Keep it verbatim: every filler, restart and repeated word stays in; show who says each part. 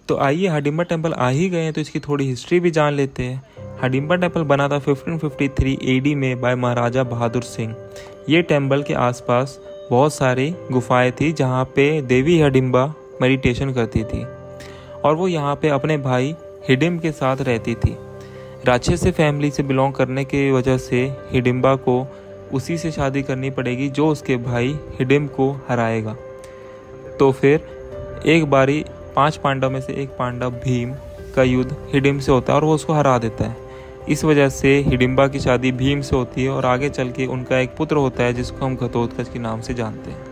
Speaker 1: तो आइए हिडिंबा टेम्पल आ ही गए हैं तो इसकी थोड़ी हिस्ट्री भी जान लेते हैं। हिडिंबा टेम्पल बना था फिफ्टीन फिफ्टी थ्री एडी में बाय महाराजा बहादुर सिंह। ये टेम्पल के आसपास बहुत सारी गुफाएं थी जहाँ पे देवी हिडिंबा मेडिटेशन करती थी और वो यहाँ पे अपने भाई हिडिंब के साथ रहती थी। राक्षसी फैमिली से बिलोंग करने की वजह से हिडिंबा को उसी से शादी करनी पड़ेगी जो उसके भाई हिडिंब को हराएगा। तो फिर एक बारी पांच पांडव में से एक पांडव भीम का युद्ध हिडिंब से होता है और वो उसको हरा देता है। इस वजह से हिडिंबा की शादी भीम से होती है और आगे चल के उनका एक पुत्र होता है जिसको हम घटोत्कच के नाम से जानते हैं।